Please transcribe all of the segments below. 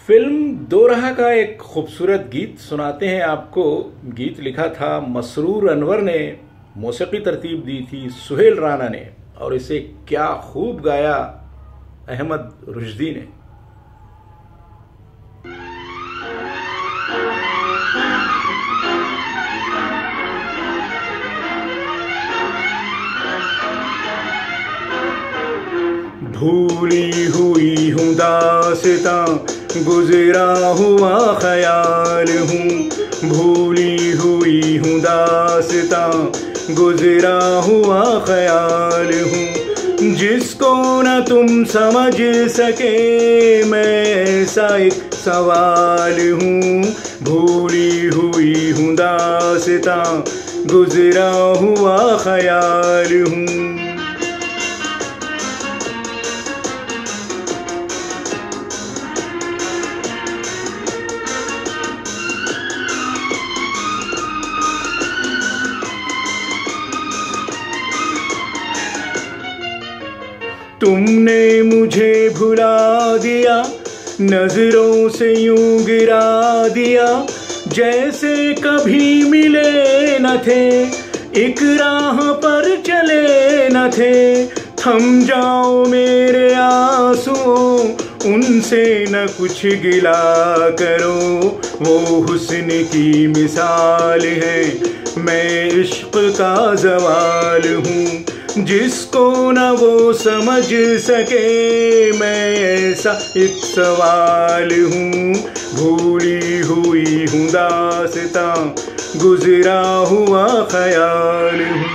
Film दो राह का एक खूबसूरत गीत सुनाते हैं आपको। गीत लिखा था मसरूर अनवर ने, मौसीकी तरतीब दी थी सुहेल राना ने, और इसे क्या खूब गाया अहमद रुश्दी ने। भूली हुई हूँ दास्तां, गुजरा हुआ ख्याल हूँ। भूली हुई हूँ दास्तां, गुजरा हुआ ख्याल हूँ। जिसको न तुम समझ सके मैं ऐसा एक सवाल हूँ। भूली हुई हूँ दास्तां, गुजरा हुआ ख्याल हूँ। तुमने मुझे भुला दिया, नजरों से यूं गिरा दिया, जैसे कभी मिले न थे, एक राह पर चले न थे। थम जाओ मेरे आंसुओं, उनसे न कुछ गिला करो। वो हुस्न की मिसाल है, मैं इश्क का ज़वाल हूँ। जिसको न वो समझ सके मैं ऐसा एक सवाल हूँ। भूली हुई हूँ दास्तां, गुजरा हुआ ख्याल हूँ।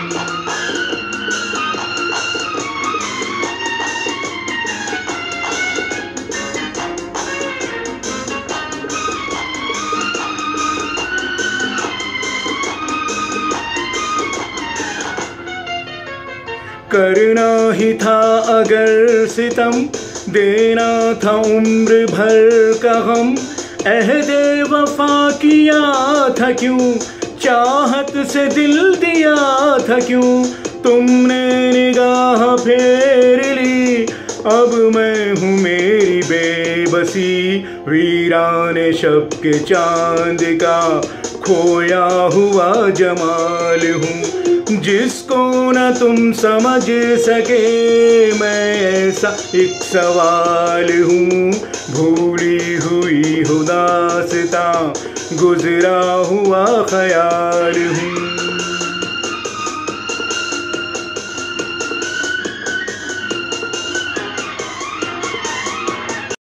करना ही था अगर सितम, देना था उम्र भर का गम। अहदे वफा किया था क्यों, चाहत से दिल दिया था क्यों। तुमने निगाह फेर ली, अब मैं हूँ मेरी बेबसी। वीराने शब के चांद का खोया हुआ जमाल हूँ। जिसको न तुम समझ सके मैं ऐसा एक सवाल हूँ। भूली हुई हूँ दास्तां, गुजरा हुआ ख्याल हूँ।